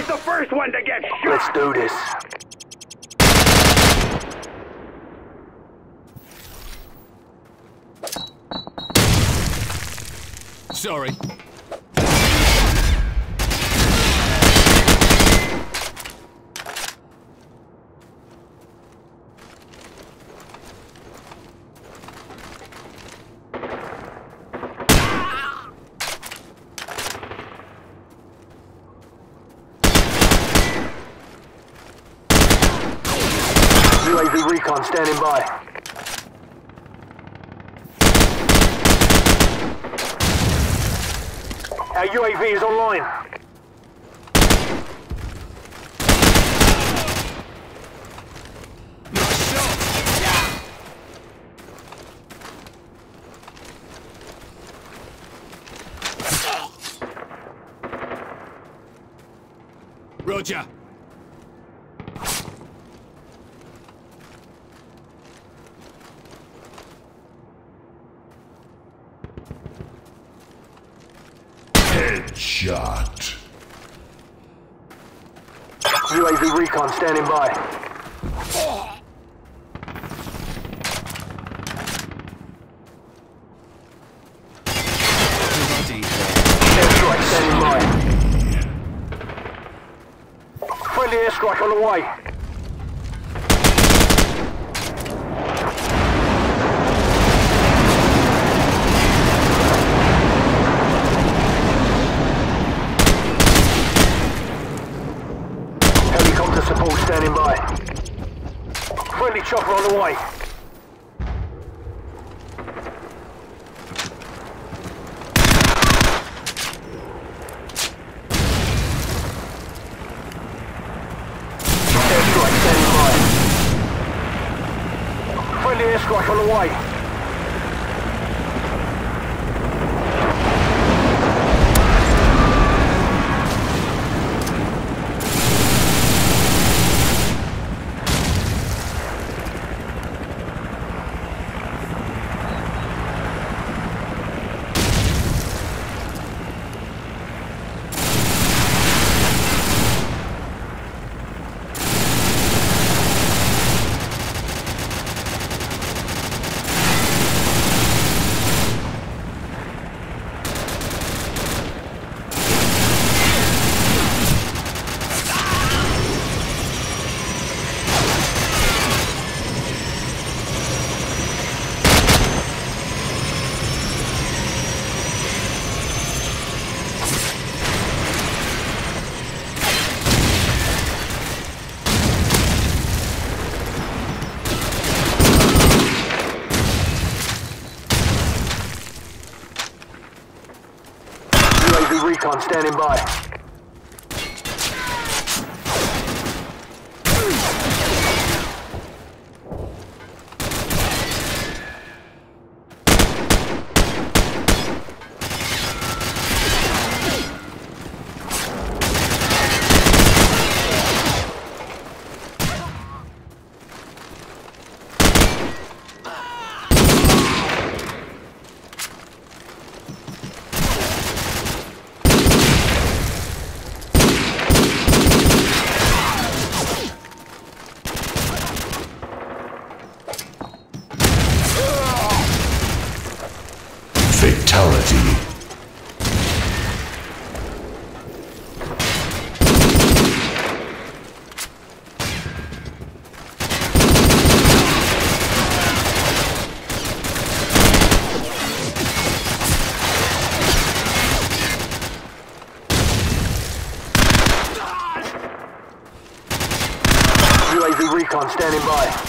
was the first one to get shot! Let's do this. Sorry. UAV recon standing by. Our UAV is online. Roger. Headshot. UAV recon standing by. Airstrike standing by. Friendly airstrike on the way. Helicopter support standing by. Friendly chopper on the way. Airstrike standing by. Friendly airstrike on the way. UAV recon standing by. Fatality. UAV recon standing by.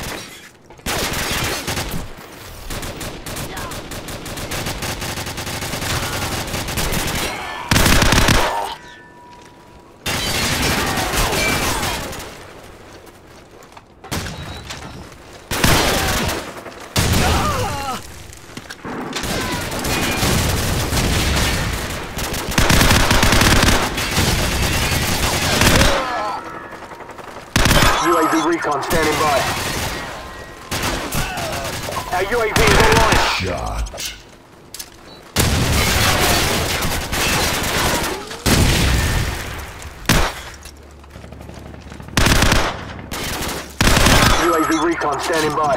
UAV recon standing by. Our UAV is online. Shot. UAV recon standing by.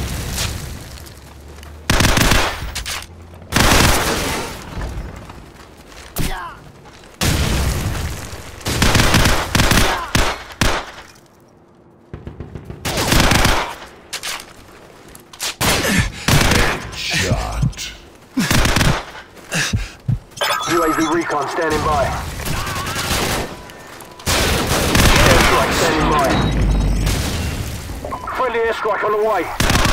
Shot. UAV recon standing by. Airstrike standing by. Friendly airstrike on the way.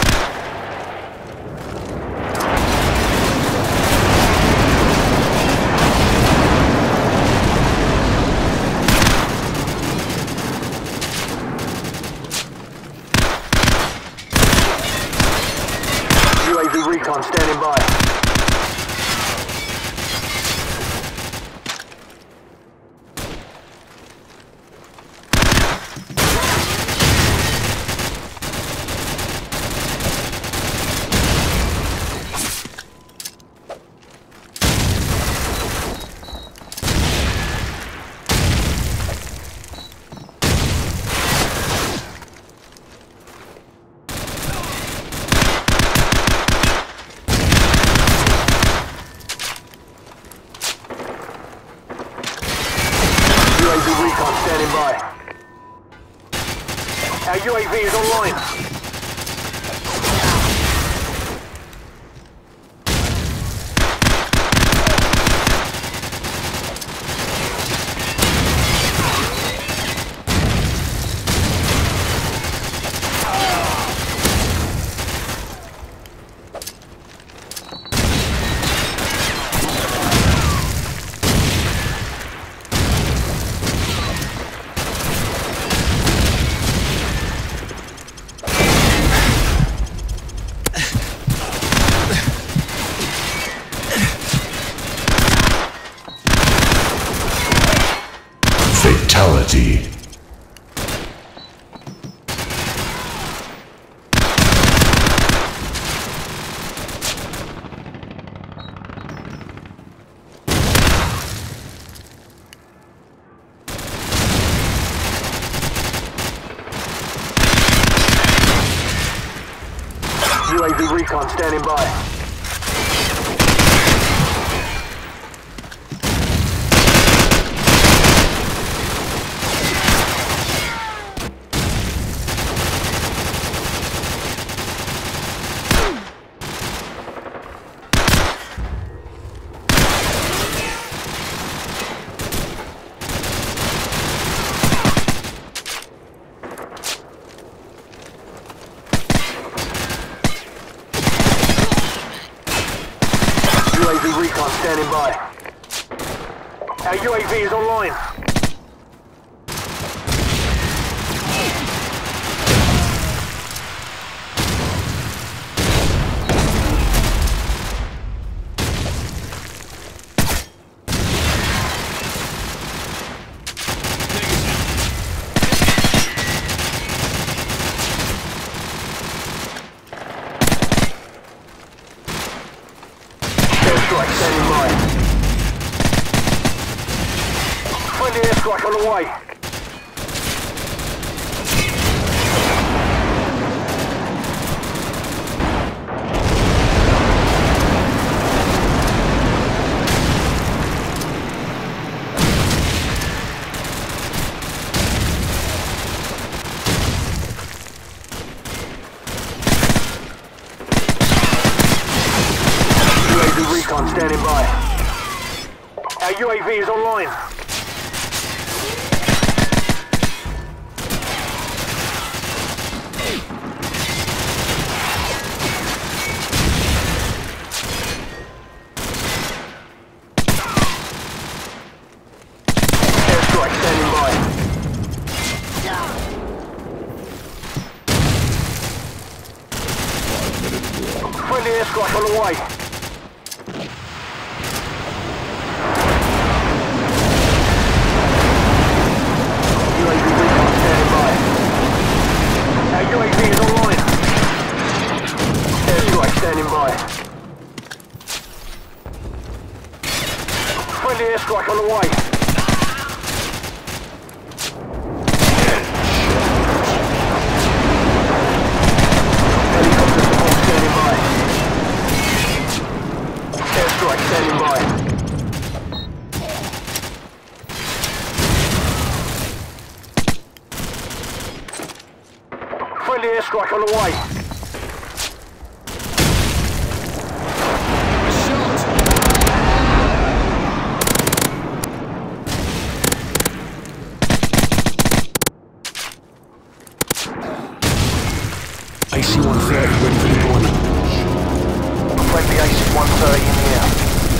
UAV recon standing by. UAV recon standing by. Our UAV is online. Fatality. UAV recon standing by. UAV recon standing by. Our UAV is online. Airstrike standing by. Friendly airstrike on the way. UAV recon standing by. Our UAV is online. Airstrike standing by. Friendly airstrike on the way. UAV recon standing by. Our UAV is online. Airstrike standing by. Friendly airstrike on the way. Friendly airstrike on the way. Shot! AC-130 ready for deployment. Friendly AC-130 in the air.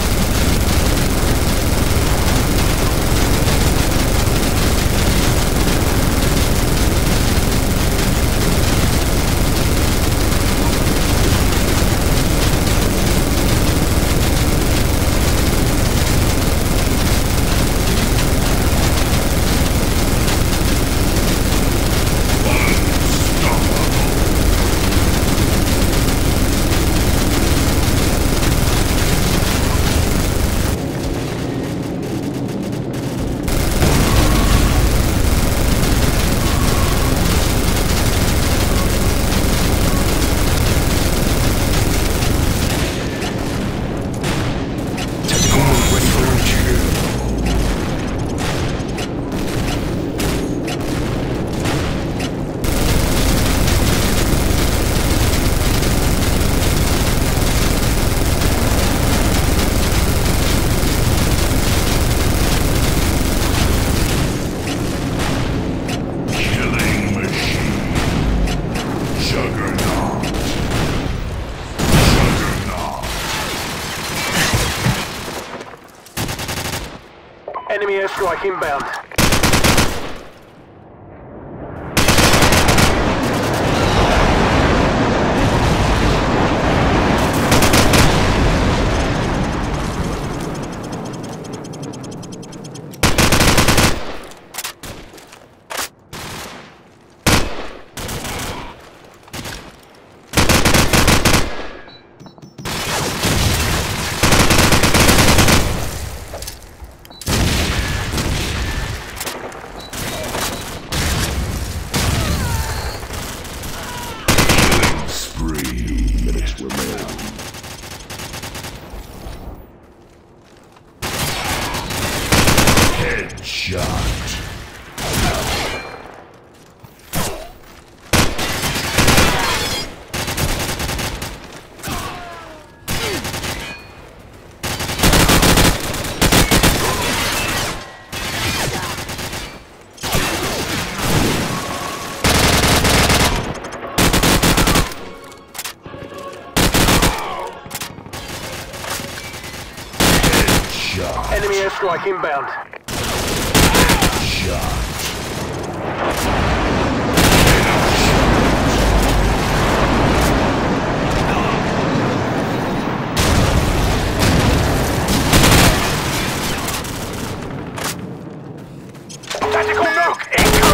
Enemy airstrike inbound. Enemy airstrike inbound. Tactical nuke incoming!